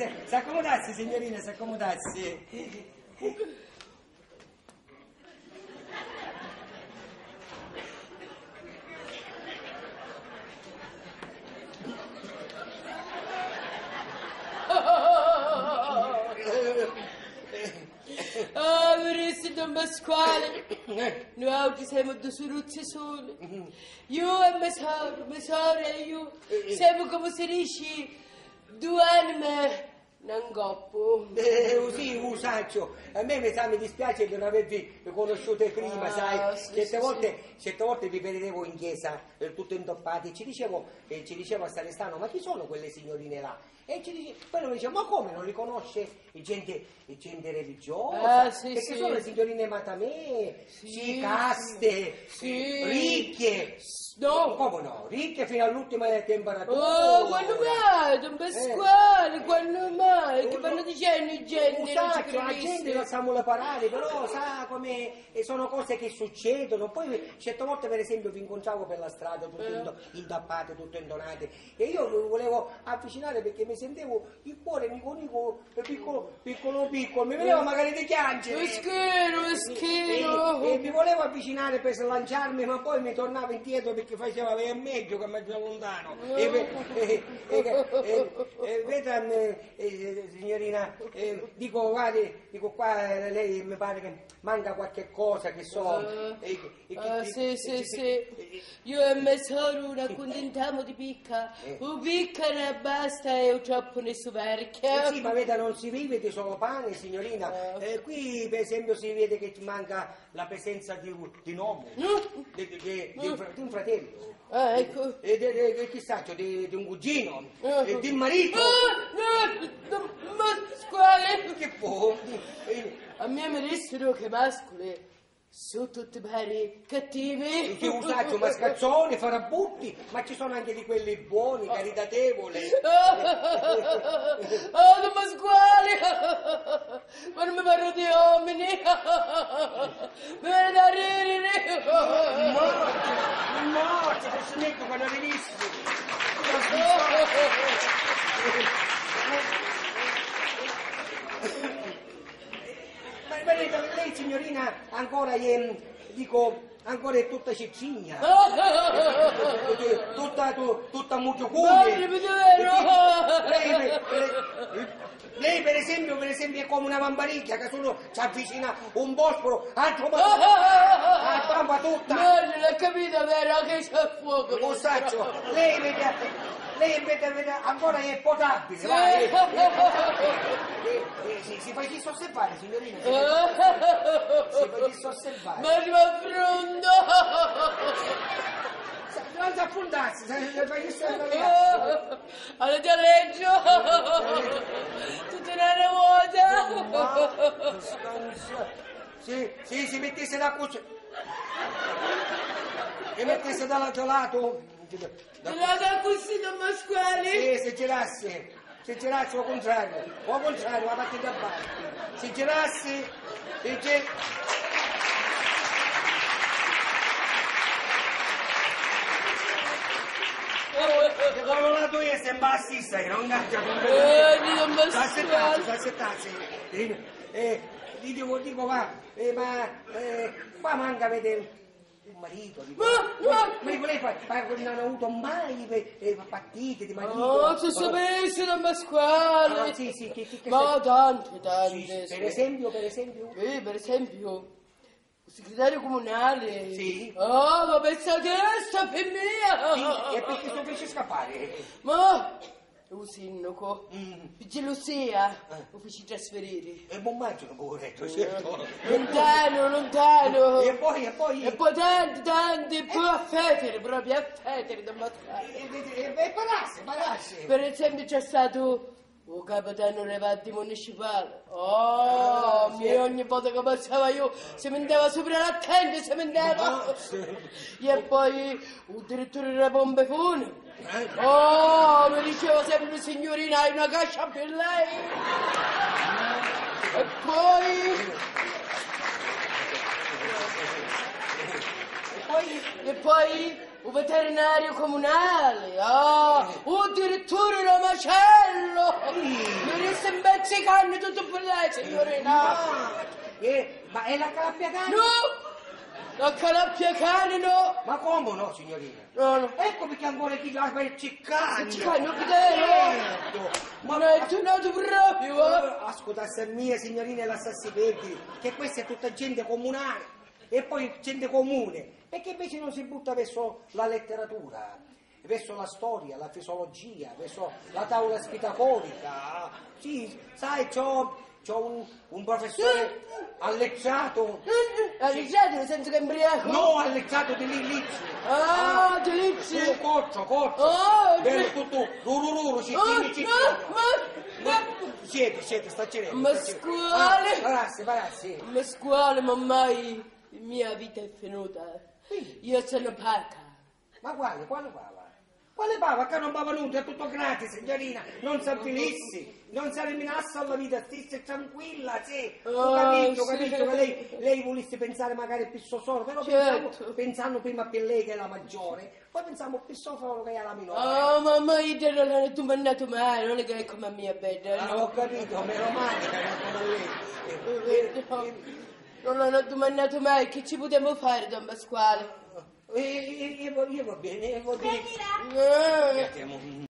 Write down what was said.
si accomodasse, signorina, si accomodasse. Ah, vorresti Don Pasquale? Noi che siamo due soruzze sole. Io e Mesaro e io siamo come si dice due anime non coppo. Sì, usaccio. A me mi dispiace di non avervi conosciute prima, sai. Sì, Certe volte vi vedevo in chiesa tutto intoppati e ci dicevo a Salestano, ma chi sono quelle signorine là? E poi lui dice, ma come non li conosce gente religiosa? Perché sono le signorine Matamè, caste, ricche. No. Come no? Ricche fino all'ultima temperatura. Oh, quando mai, Don Pasquale, quando mai? Che vanno dicendo i gente? La gente la sa parare, però sa come sono cose che succedono. Poi certe volte per esempio vi incontravo per la strada tutte intappate, tutte indonate, e io mi volevo avvicinare perché mi sentivo il cuore piccolo, mi veniva magari di piangere. Meschino. E mi volevo avvicinare per slanciarmi, ma poi mi tornavo indietro perché faceva meglio che mi lontano. Veda, signorina, dico qua lei mi pare che manca qualche cosa, che so. Sì. Io e Mesaro una accontentiamo di picca. Picca ne basta e troppo ne superchia. Sì, ma veda, non si vive di solo pane, signorina. Qui per esempio si vede che ti manca la presenza di un uomo, di un fratello. Ecco. E chissà, di un cugino, di un marito. Ma squale? Che può? A me mi dissero che mascoli sono tutti pari cattivi. Che usaccio, mascazzoni, farabutti, ma ci sono anche di quelli buoni, caritatevoli. Oh, Don Pasquale! Ma non mi parlo di uomini! Mi viene da ridere! Morte, questo netto quando l'hai visto! Ma lei signorina ancora è tutta ciccigna, tutta mucciocune. Lei per esempio è come una mambaricchia che solo ci avvicina un bosporo, altro la tromba tutta. Non l'ho capito, vero che c'è fuoco. Lo saccio, lei vede ancora è potabile, sì. Vai. Si fa disosservare, signorina. Si fa disosservare. Ma mi affronto. Non si affrontarsi, si fa disosservare. Allora ti alleggio. Tutta una vuota. Si mettesse da cuccia. E mettesse dall'altro lato. Dall'altro così, Don Pasquale. Se girasse al contrario, la partita a parte. Se girassi, come la tua è sempre assista, che non caccia con S'assettarsi. Dico va, ma qua manca vedere il marito. Ma lei non ha avuto mai partite di marito? Oh, tu sapessi, Don Pasquale. Sì, ma tante. Per esempio? Per esempio, il segretario comunale. Sì. Oh, ma pensa che sta per me. Sì, e perché sto fece scappare? Ma il sindaco, per gelosia, lo feci trasferire. E buon maggio, poveretto, certo. Lontano. E poi? E poi tanti, poi a Fetere, proprio a Fetere, Don Pasquale. E parasse. Per esempio c'è stato il capitano Revatti municipale. Oh, ogni volta che passava io si metteva sopra la tenda, E poi il direttore della pompe funebri. Oh, mi diceva sempre, signorina, hai una caccia per lei. E poi un veterinario comunale, un direttore da macello, mi si imbezzicando tutto per lei, signorina. Ma è la calappia cane? No! La calappia cane, no! Ma come no, signorina? No. Ecco perché ancora chi la fa il ciccagno. Ciccagno, che te lo? Ma non è tornato proprio, eh? Ascolta, se mia signorina la sassipeti, che questa è tutta gente comunale e poi gente comune, perché invece non si butta verso la letteratura, verso la storia, la fisiologia, verso la tavola spitacolica. Sì, sai, c'ho un professore alleggiato. Alleggiato nel senso che è embriaco? No, alleggiato di Lillizzi. Ah, di Lizzi. Coccio. Oh, bello tutto, rurururu, ciccini. Siete, sta cerendo. Ma squale? Parassi. Ma squale, ma mai la mia vita è finita. Io sono pata. Ma quale bava? Quale bava? Che non bava nulla, è tutto gratis, signorina. Non si avvilissi, non si eliminasse alla vita, stesse tranquilla, sì. Ho capito che lei volesse pensare magari più solo, però pensando prima per lei che è la maggiore, poi pensiamo più solo che è la minore. Oh, mamma, io non l'ho tu mandato mai, non è che è come a mia bella. Ah, ho capito, meno male che è come lei. Non l'hanno domandato mai, che ci potevo fare, Don Pasquale? Io va bene, va bene. Venila!